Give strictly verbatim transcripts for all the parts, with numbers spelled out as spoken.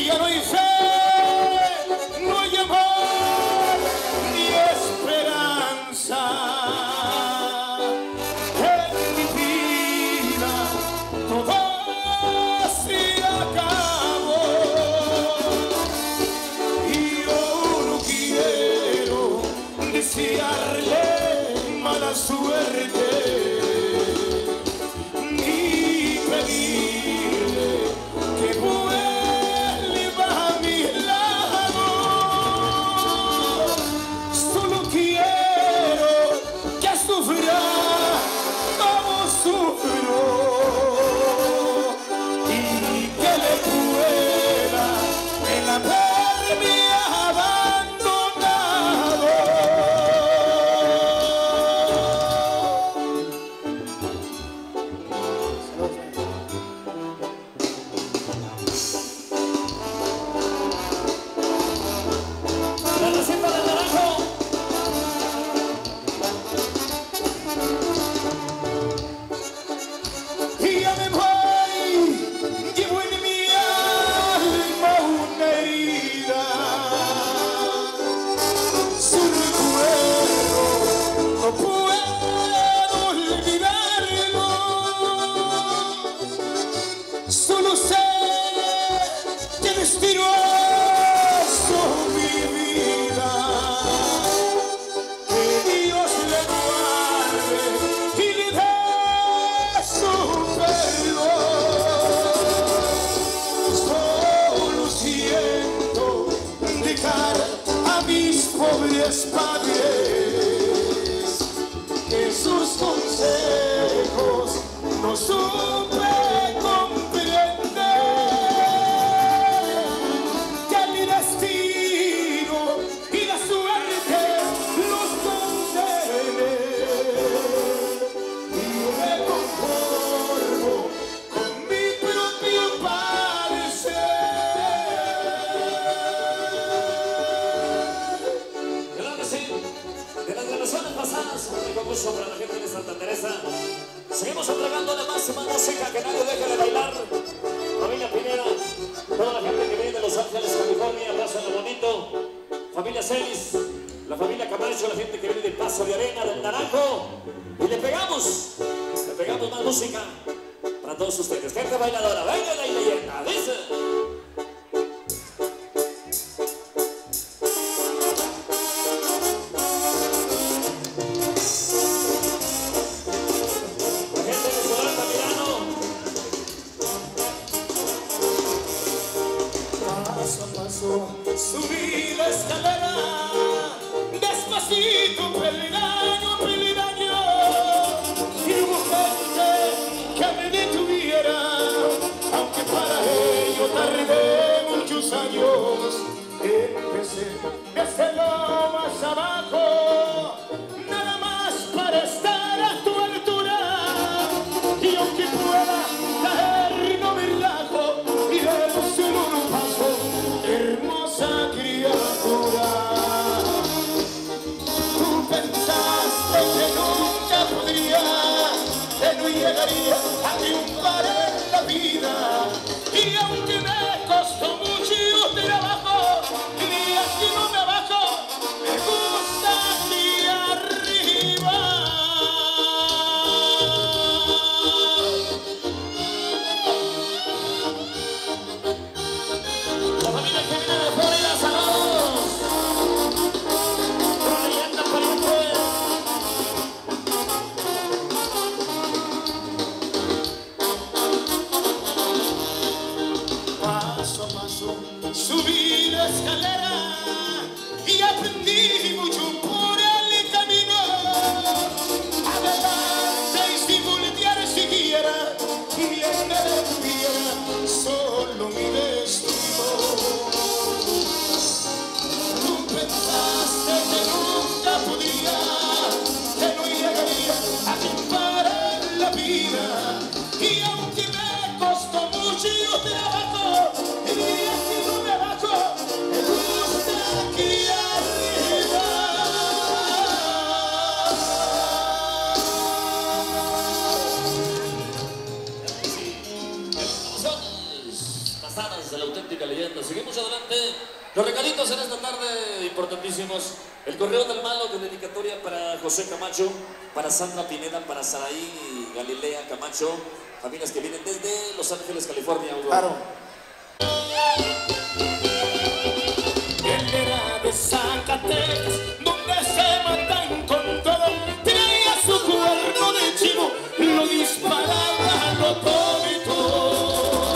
ya no hay fe, no hay amor ni esperanza. En mi vida todo se acabó y yo no quiero desearle mala suerte ni pedirle que vuelva a mi lado. Solo quiero que sufra como sufro y que le pueda el haberme abandonado. La receta del naranjo. Y ya me voy, llevo en mi alma una herida. Su recuerdo no puedo olvidarlo. Solo sé que destrozó mi vida. Que Dios le guarde y le dé su perdón. Solo siento dejar a mis pobres padres que sus consejos no supe comprender. Que mi destino y la suerte los condene y yo me conformo con mi propio parecer. Claro que sí, de las grabaciones pasadas, un concurso para la gente de Santa Teresa. Seguimos entregando la máxima música, que nadie deje de bailar. Familia Pineda, toda la gente que viene de Los Ángeles, California, pásenlo bonito. Familia Celis, la familia Camacho, la gente que viene de Paso de Arena, del Naranjo. Y le pegamos, le pegamos más música para todos ustedes. Gente bailadora, venga la leyenda, dice. La gente de Ciudad Altamirano. Paso a paso subí la escalera, despacito, peldaño, peldaño, y hubo gente que me detuviera, aunque para ello tardé muchos años. Empecé desde lo más abajo, nada más para estar a tu altura, y aunque pueda caer no me relajo y debo solo un paso, hermosa criatura. Tú pensaste que nunca podría, que no llegaría a triunfar en la vida, y aunque me costó mucho trabajo, ni aquí no me abajo, me gusta aquí arriba. La familia que viene de Florida, saludos. La leyenda pariente. Paso a paso subí la escalera y aprendí mucho por el camino. Adelante y sin voltear siquiera, y bien me detuviera solo mi destino. Tú pensaste que nunca podía, que no llegaría a triunfar en la vida, y aunque me costó mucho trabajo, y aquí no me abajo, me gusta aquí arriba. auténtica leyenda. Seguimos adelante. Los regalitos en esta tarde, importantísimos. El correo del malo de dedicatoria para José Camacho, para Sandra Pineda, para Saraí Galilea Camacho, familias que vienen desde Los Ángeles, California. Hugo. Claro. Él era de Zacatecas, donde se matan con todo. Traía su cuerno de chivo, lo disparaba, lo tónico.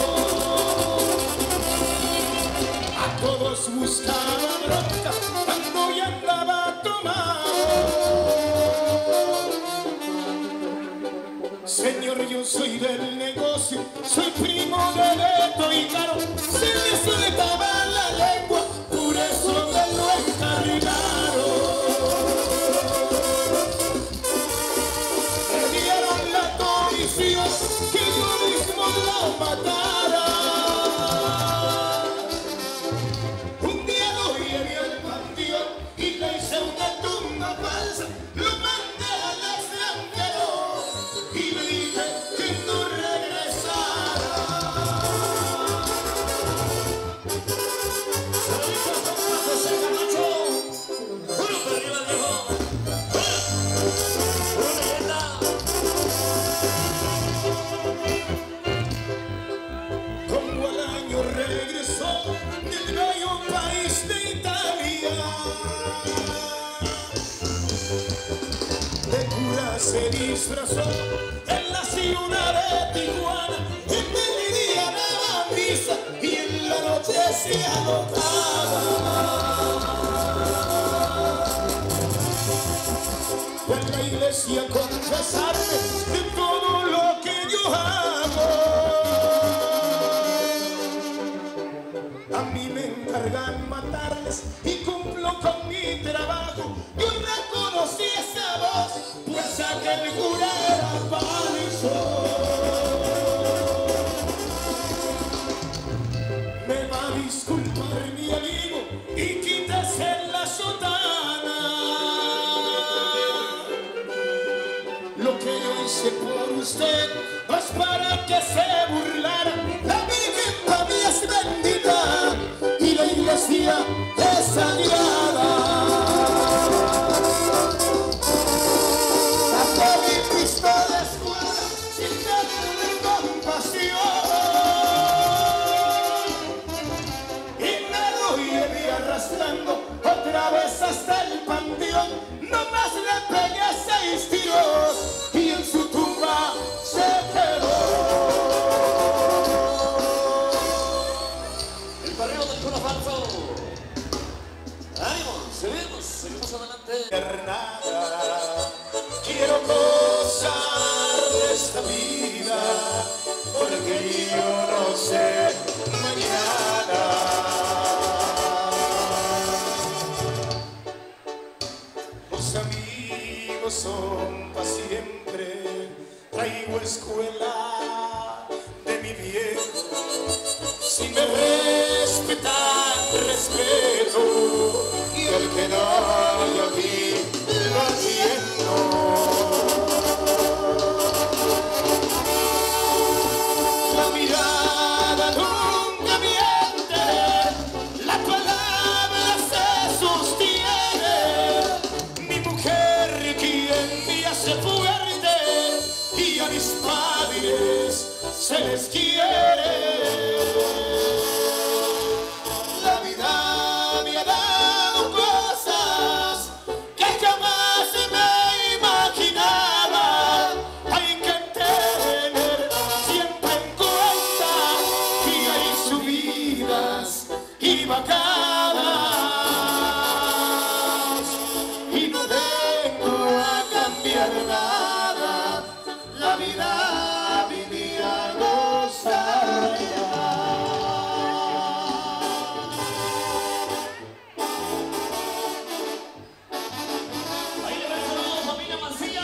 A todos buscaba bronca cuando ya andaba tomado. Señor, yo soy del negocio, soy primo de Beto y Caro. Se le soltaba la lengua, por eso me lo encargaron. Me dieron la comisión que yo mismo la matara. Un día lo llevé al panteón y le hice una tumba falsa. Lo mandé al extranjero y le dije que no regresara. José Camacho, uno por arriba, viejo. Una leyenda. Como al año regresó del bello país de Italia, de cura se disfrazó en la ciudad de Tijuana. En el día daba misa y en la noche se alocaba. Fue a la iglesia a confesarme de todo lo que yo hago. A mí me encargan matarles y cumplo con mi trabajo. Yo reconocí esa voz, pues aquel cura era falso. Me va a disculpar mi amigo y quítese la sotana. Lo que yo hice por usted no es para que se burlara. La Virgen para mí es bendita y la iglesia es sagrada. Saqué mi pistola escuadra sin tenerle compasión y me lo llevé arrastrando otra vez hasta el panteón. Nomás le pegué seis tiros y en su tumba se quedó. El barrio del Cura Falso. Ánimo, seguimos, seguimos adelante. Nada, quiero gozar de esta vida, porque yo no sé mañana. Los amigos son para siempre, traigo escuela de mi viejo. Si me respetan, respeto, y el que no haya aquí lo entiendo. La mirada nunca miente, la palabra se sostiene. Mi mujer quien me hace fuerte y a mis padres se les quiere. La vida me ha dado cosas que jamás me imaginaba. Hay que tener siempre en cuenta que hay subidas y bajadas y no vengo a cambiar nada. La vida vivía a gozar ya. Ahí le va el saludo, familia Mancilla.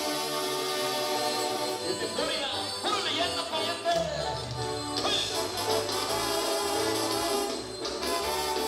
Desde Florida, puro leyenda pariente.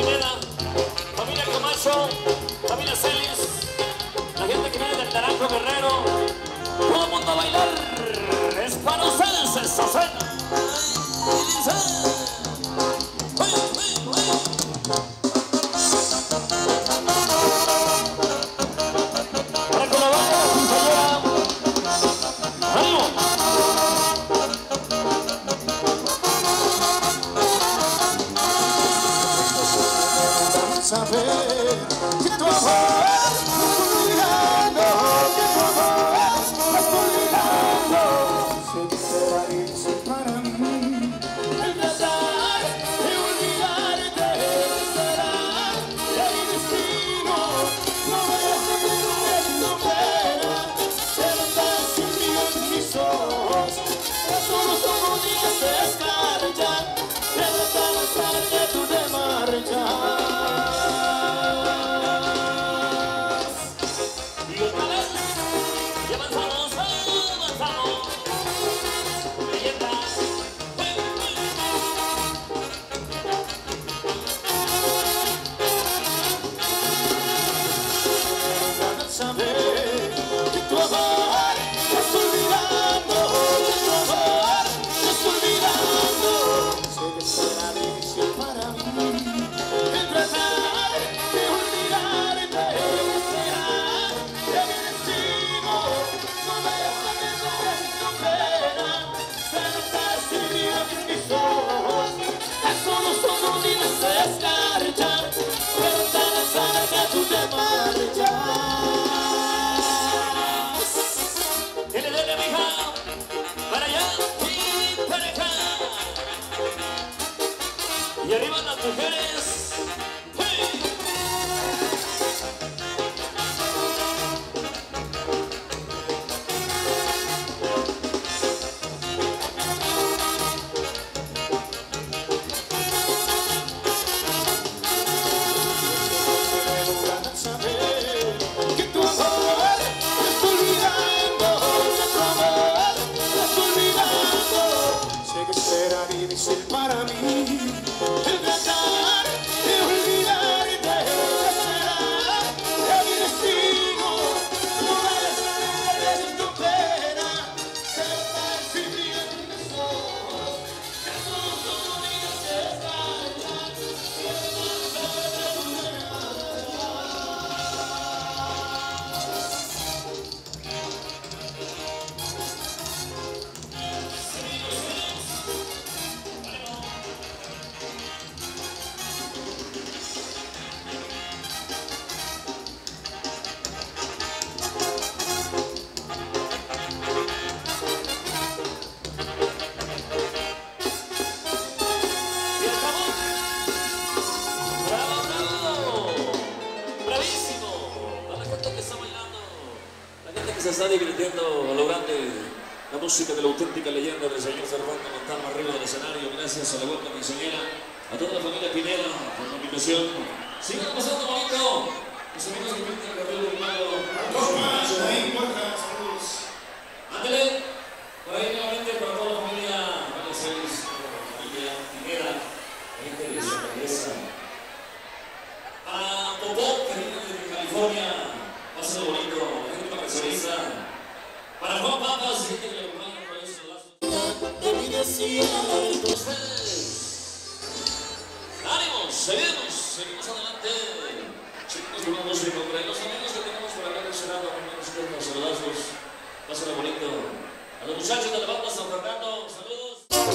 Pineda, familia Camacho, familia Celis, la gente que viene del Naranjo Guerrero, todo el mundo a bailar, es para ustedes esta cena. Para que lo vaya, señora. ¡Ánimo! Saber que tu amor es olvidando, que tu amor es olvidando. Sé que será difícil para mí el tratar de olvidarte, será de mi destino. No vayas a perder tu pena, pero estás sin mí en mis ojos. Es solo somos días de escarcha, pero tan estar que tú te marchas. Y arriba las mujeres. ¡Hey! Que tu amor es olvidando, que tu amor es olvidando. Sé que será difícil para mí el tratar de olvidarte, será de mi destino. No vayas a perder tu pena, será sin mí en mis ojos. Que solo son días de escarcha, y no perder tu pena. Se está divirtiendo a lo grande la música de la auténtica leyenda del señor Cervantes Montano arriba del escenario. Gracias a la buena quinceañera, a toda la familia Pineda por la invitación. Sigan pasando bonito. Mis amigos que pintan el cabello del mago. Ándale, por ahí nuevamente para toda la familia, para seis, la familia Pineda, la gente de Santa Teresa. A Popó, que viene desde California, pasen bonito. Para Juan Papas, gente que le acompaña por esos lazos de mi desierto. ¡Ánimos! Seguimos, seguimos adelante. Seguimos con la música, con los amigos que tenemos por acá mencionando, amigos que nos saludazos. Pásenlo bonito. A los muchachos de la banda San Fernando, saludos.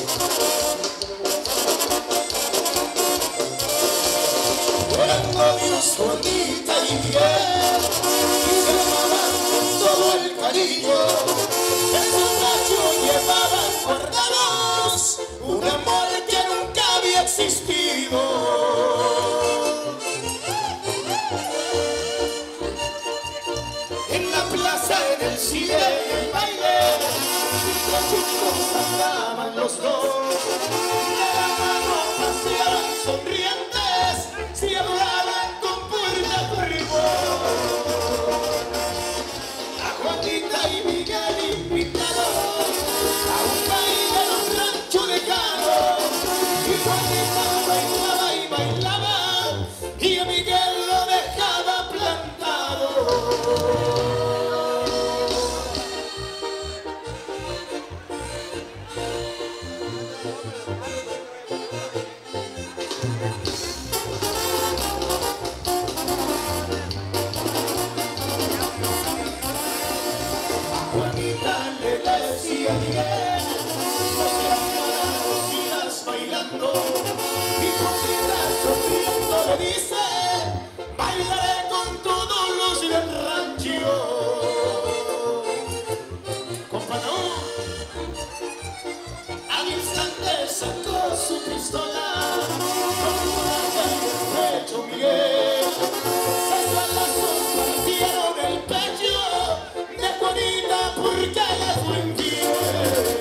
Eran novios Juanita y Miguel, y se amaban con todo el cariño. En su pecho llevaban guardados un amor que nunca había existido. En la plaza, en el cine, en el baile, los chicos andaban los dos, de la mano paseaban sonrientes, se hablaban con puerta corrimón. A Juanita y Miguel invitaron a un baile en un rancho lejano, y Juanita bailaba y bailaba le sacó su pistola, con una calle el pecho Miguel. Seis balazos partieron el pecho de Juanita porque le fue infiel.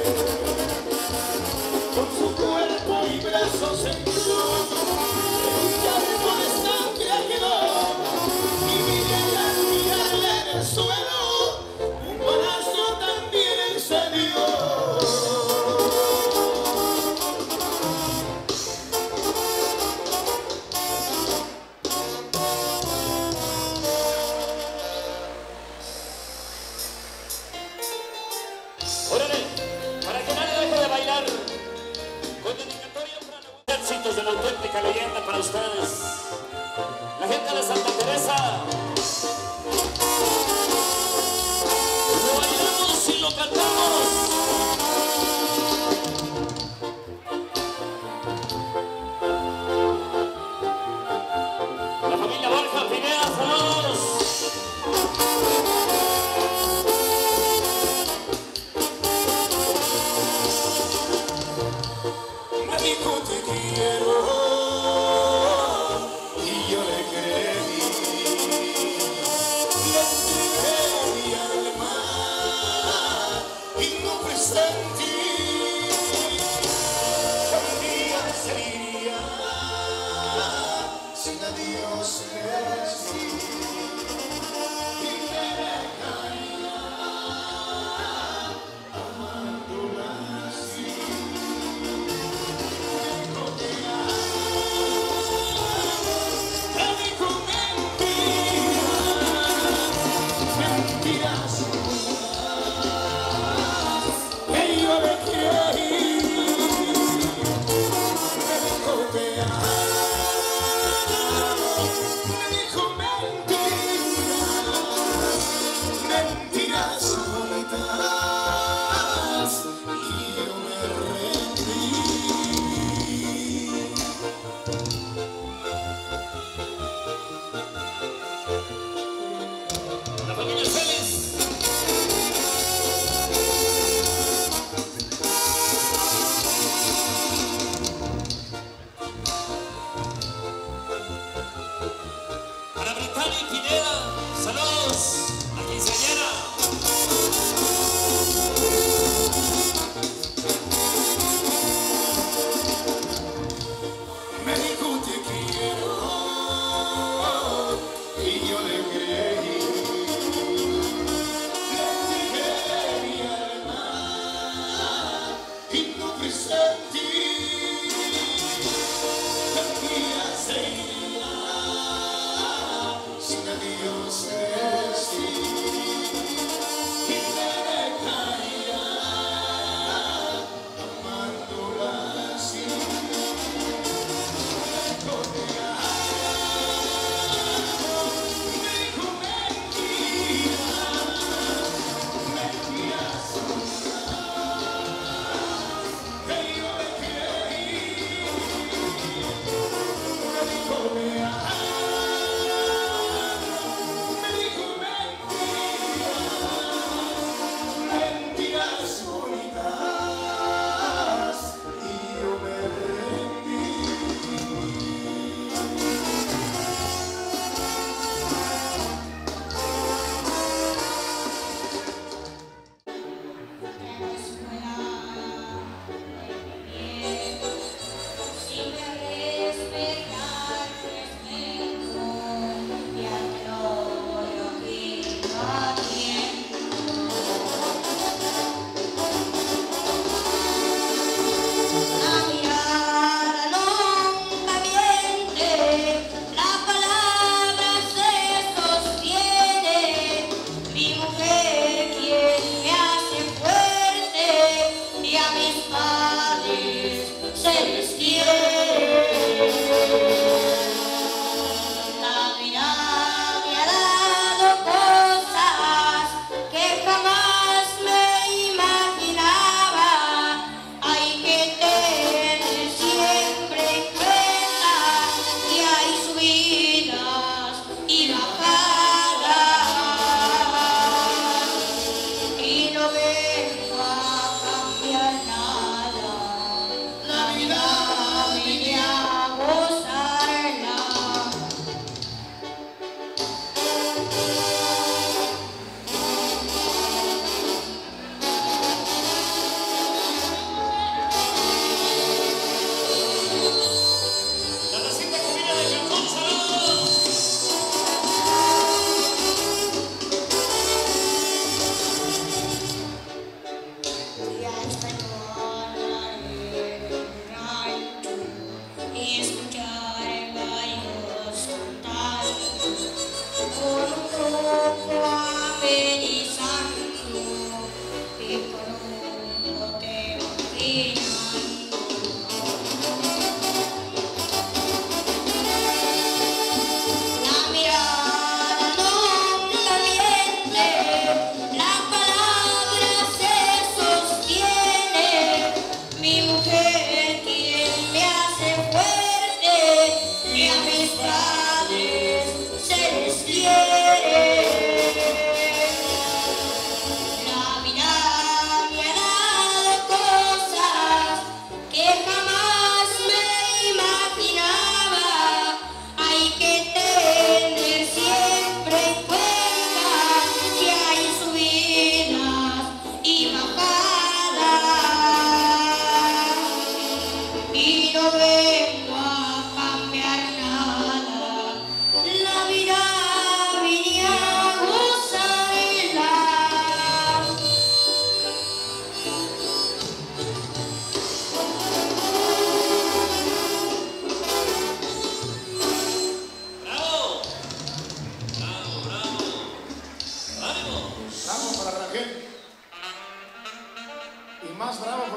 Con su cuerpo y brazos en cruz, un charco de sangre quedó. Y Miguel al mirarle en el suelo, un balazo también se dio. De la auténtica leyenda para ustedes, la gente de Santa Teresa. Lo bailamos y lo cantamos. La familia Borja Pineda, saludos. Me dijo te quiero y yo le creí, le entregué mi alma y no presentí que un día sería sin adiós decir y me dejaría amándola así. Saludos, la quinceañera. Me dijo te quiero y yo le creí, le entregué mi alma y no presentí que un día se iría sin adiós decir y me dejaría amándola así.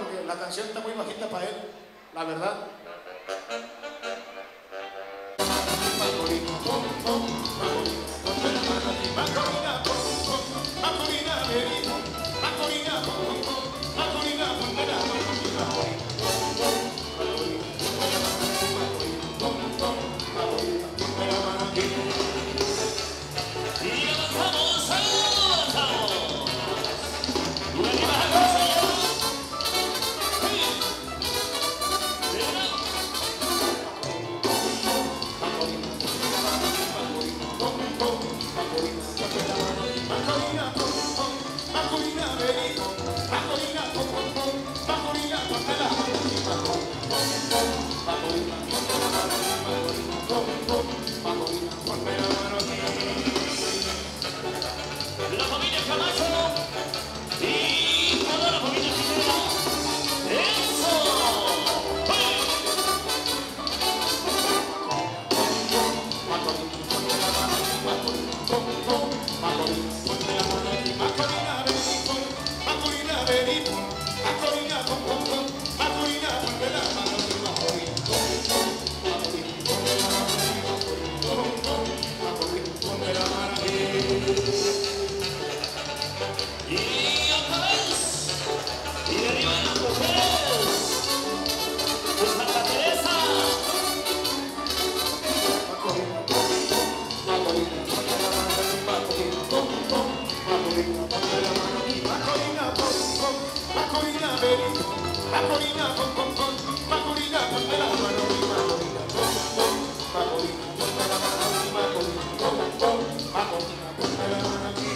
porque la canción está muy bajita para él, la verdad. Macorina, pom, pom, Macorina, ponme la mano aquí. Macorina, pom, pom, Macorina, vení. Macorina, pom, pom, Macorina, ponme la mano aquí. Macorina, pom, pom, Macorina, ponme la mano aquí. Y avanzamos, avanzamos. Y arriba la cosa ya. Macorina, pom, pom, Macorina, vení. Macorina, pom, pom, pom, Macorina, ponme la mano aquí. Macorina, pom, pom, Macorina, ponme la mano aquí. La familia Camacho y toda la familia Pineda. ¡Eso! ¡Hey! Macorina, ponme la mano aquí. Macorina, pom, pom, Macorina, ponme la mano aquí. Macorina, vení, pom, Macorina, vení, pom, Macorina, pom, pom, pom, Macorina, ponme la mano aquí. Macorina, pom, pom, Macorina, ponme la mano aquí. Pom, pom, Macorina, ponme la mano aquí. Y otra vez. Y de arriba las mujeres. De Santa Teresa. Macorina, Macorina, ponme la mano aquí. Macorina, pom, pom, Macorina, ponme la mano aquí. Macorina, pom, pom, Macorina, vení. Macorina, pom, pom, pom, Macorina, ponme la mano aquí. Macorina, pom, pom, Macorina, ponme la mano aquí. Macorina, pom, pom, Macorina, ponme la mano aquí.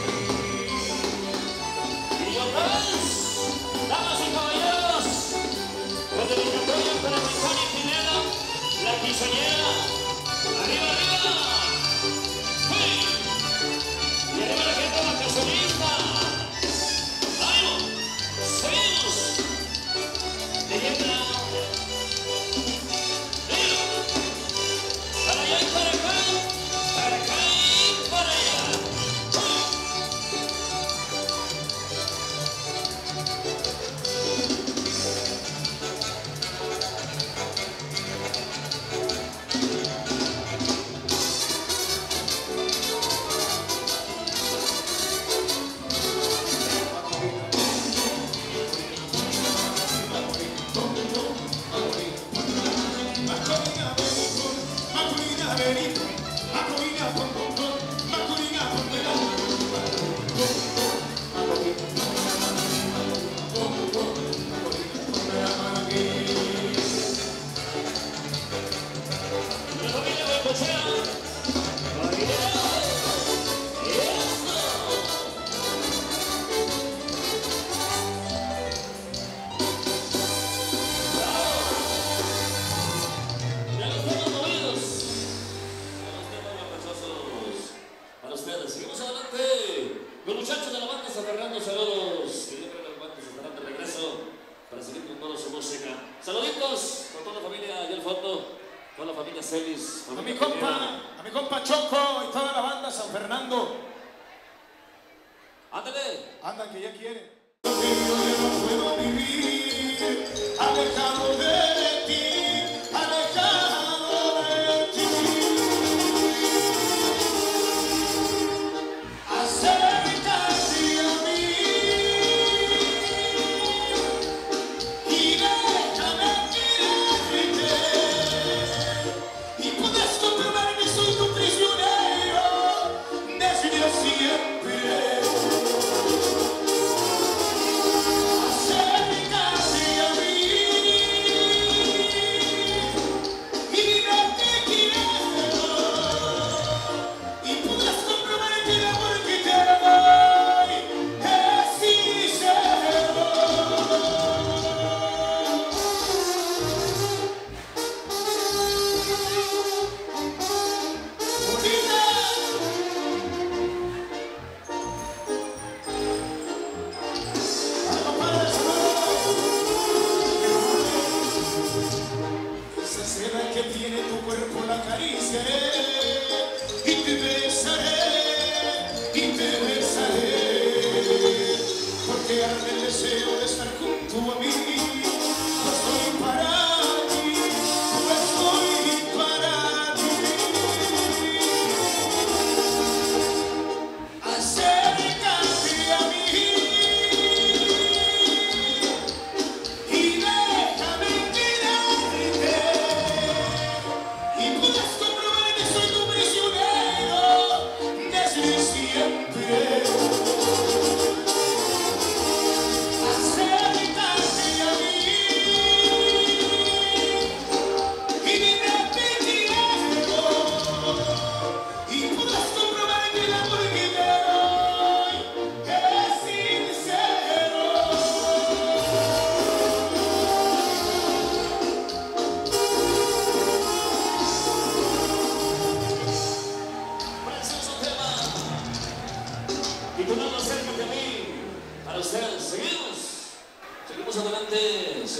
Y otra vez. Damas y caballeros. Con dedicatoria para Tony Pineda. La quinceañera. Arriba, arriba. ¡Hey! Y arriba la gente vacacionista. ¡Ánimo! ¡Seguimos! Leyenda. ¡Mira! Para allá y para acá. Para acá y para allá. ¡Hey! Macorina, vení, Macorina, pom, pom, pom, Macorina, ponme la mano aquí. Macorina, pom, pom, Macorina, ponme la mano aquí. La familia Bengochea. ¡Eso! Ya los temas movidos. Ya los temas guapachosos para ustedes. Seguimos adelante. Los muchachos de la banda San Fernando, saludos. Que yo creo que los guantes estarán de regreso para seguir con toda su música. Saluditos con toda la familia allá al fondo. Toda la familia Celis. A mi compa, a mi compa Choco y toda la banda San Fernando. Ándale. Anda que ya quiere. Yo ya no puedo vivir alejado de ti, alejado de ti. Acércate a mí y déjame quererte. Y puedes comprobar que soy tu prisionero desde siempre. Acércate a mí. porque arde el deseo de estar junto a mí.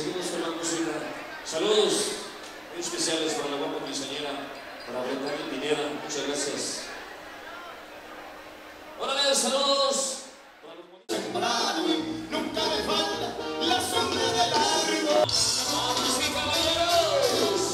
seguimos con la música. Saludos muy especiales para la guapa quinceañera, para Brenda Pineda. Muchas gracias. Hola, bien, saludos. Temprano, nunca me falta la sombra del árbol. ¡Damas y caballeros!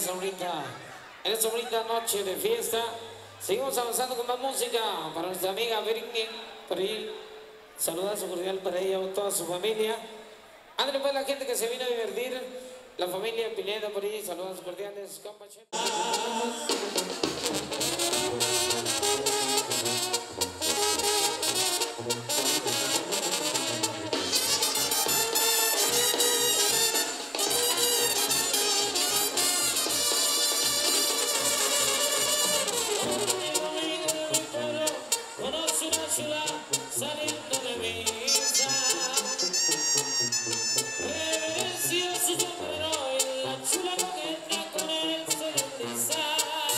esta bonita, en esta bonita noche de fiesta. Seguimos avanzando con más música para nuestra amiga Britney, por ahí. Saludazo cordial para ella y toda su familia. Ándale pues la gente que se vino a divertir, la familia Pineda por ahí, saludos cordiales, compa Che. Conoce una ciudad saliendo de misa, reverencia su sombrero y la chula coqueta con él se desliza.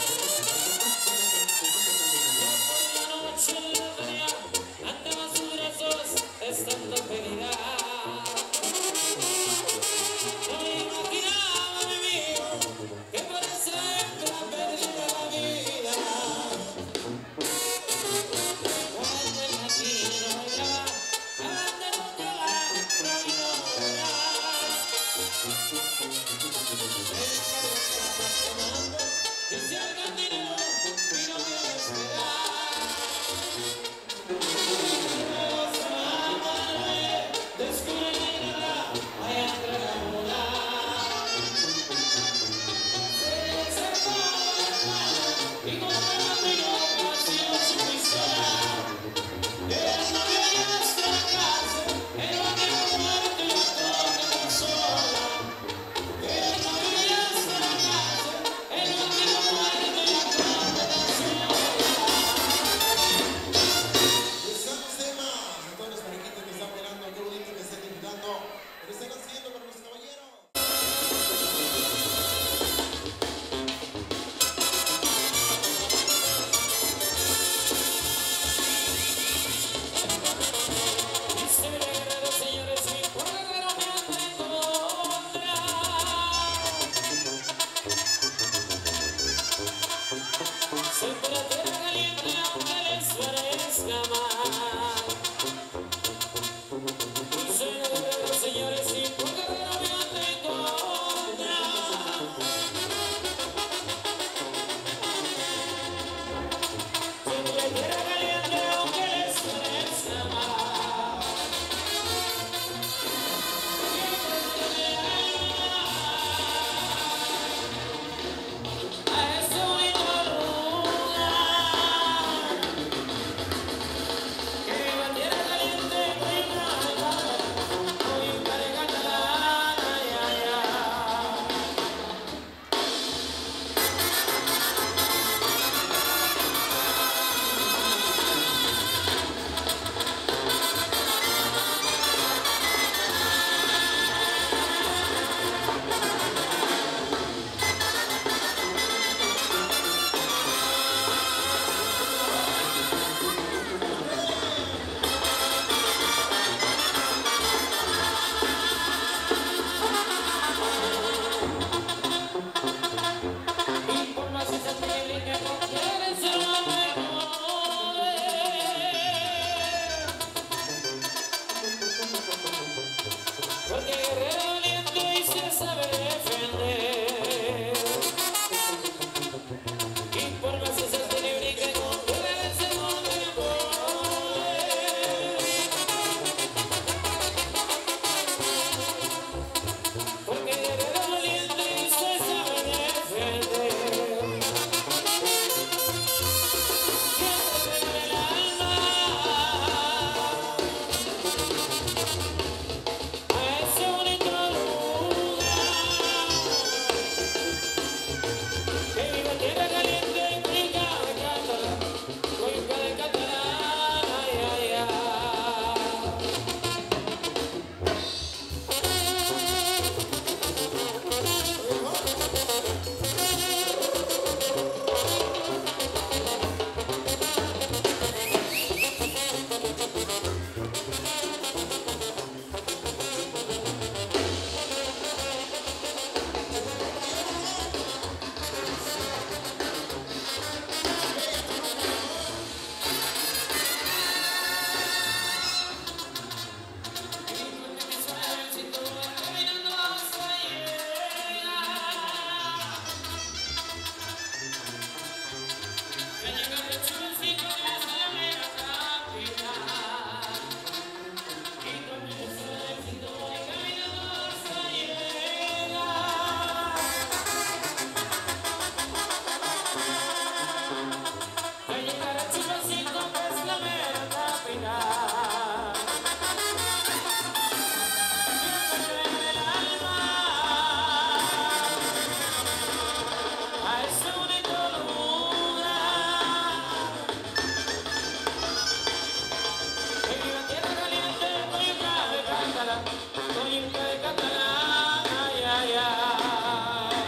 soy un de catalán, ay, ay, ay.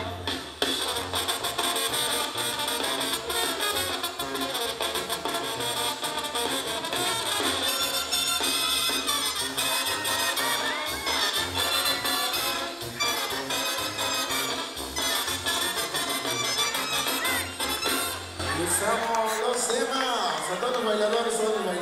Usamos los temas a todos los bailadores, todos los bailadores.